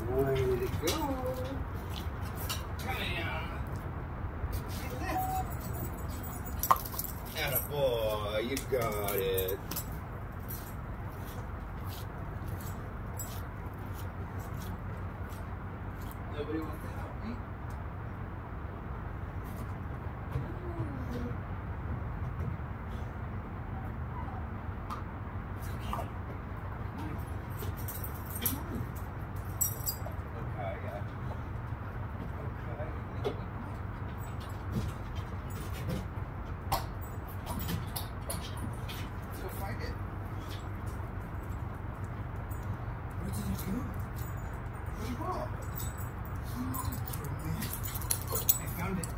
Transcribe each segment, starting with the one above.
Way to go. Attaboy, you got it. Nobody wants to help me? I found it.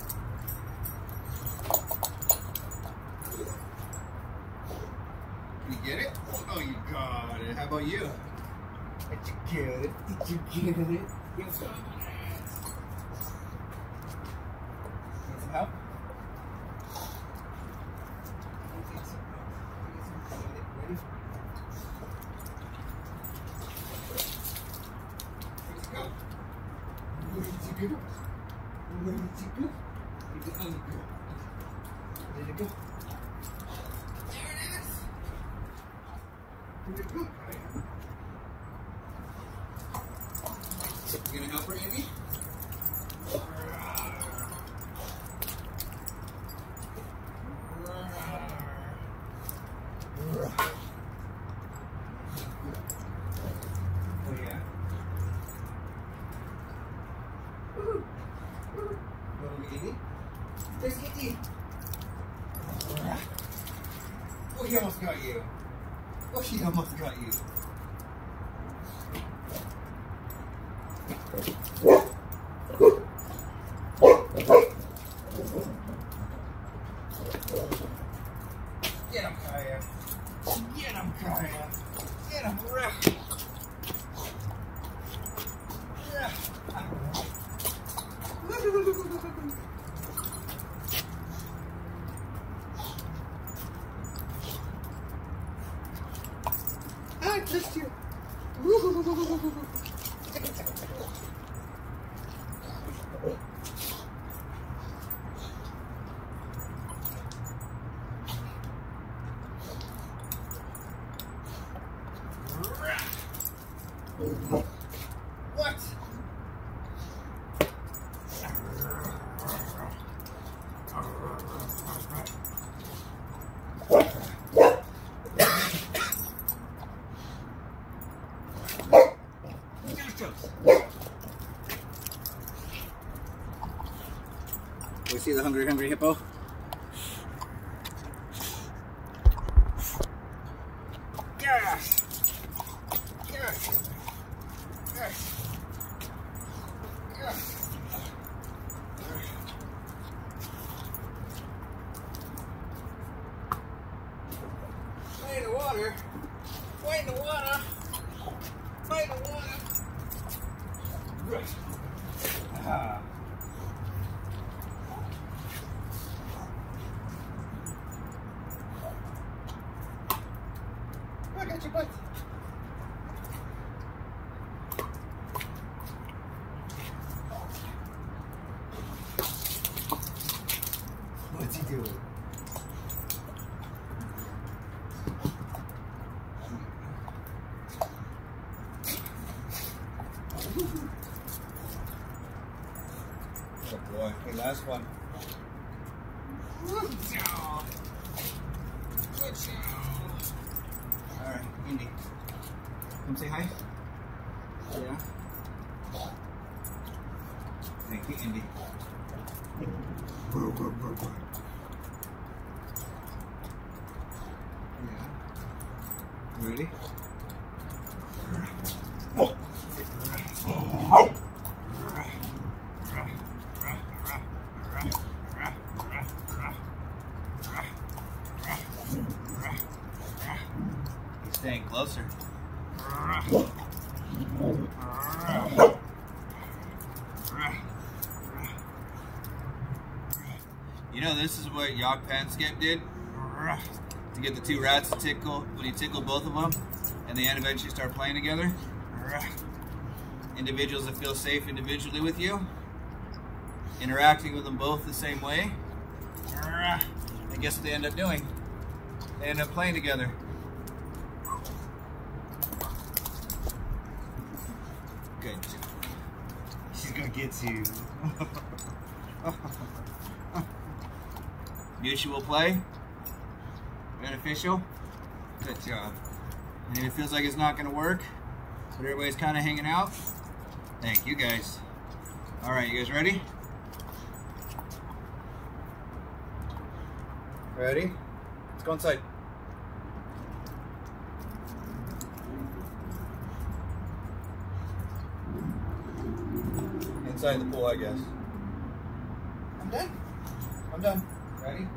Can you get it? Oh, you got it. How about you? Did you get it? Did you get it? You got it. Need some help? Ready? Where did you go? Where did you go? Where did you go? Where did it go? There it is! Where did it go? You gonna help her, Indi? Oh yeah? Indi? There's Indi! Oh, he almost got you. Oh, she almost got you. Get him, Kaya. Get him, Kaya. Get him, Rick. I kissed you. What? We see the hungry hippo. Yes! Yes! Yes! Yes! Play in the water! Play in the water! Play in the water! Right. Ah. I got your butt. What's he doing? Oh boy, okay, last one. Good job. Good job. Alright, Indi. Come say hi. Yeah. Thank you, Indi. Yeah. Ready? He's staying closer. You know, this is what Yak Panskep did to get the two rats to tickle. When he tickled both of them, and they eventually start playing together. individuals that feel safe individually with you, interacting with them both the same way. And guess what they end up doing? They end up playing together. Good. She's gonna get you. Mutual play. Beneficial. Good job. And if it feels like it's not gonna work, but everybody's kind of hanging out, thank you guys. All right, you guys ready? Ready? Let's go inside. Inside the pool, I guess. I'm done. I'm done. Ready?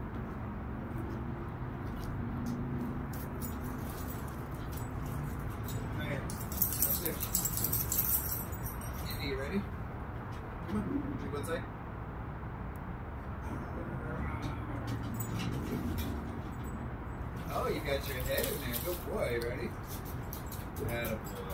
Okay. Let's do it. Indi, you ready? Come on. Can you go inside? Oh, you got your head in there. Good boy. Ready? Atta boy.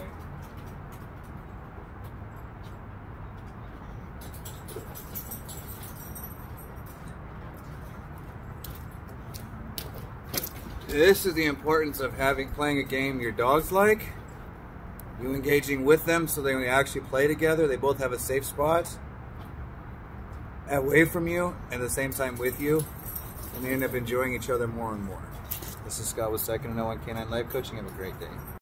This is the importance of playing a game your dogs like. You engaging with them so they actually play together. They both have a safe spot away from you and at the same time with you, and they end up enjoying each other more and more. This is Scott with Second and No on Canine Life Coaching. Have a great day.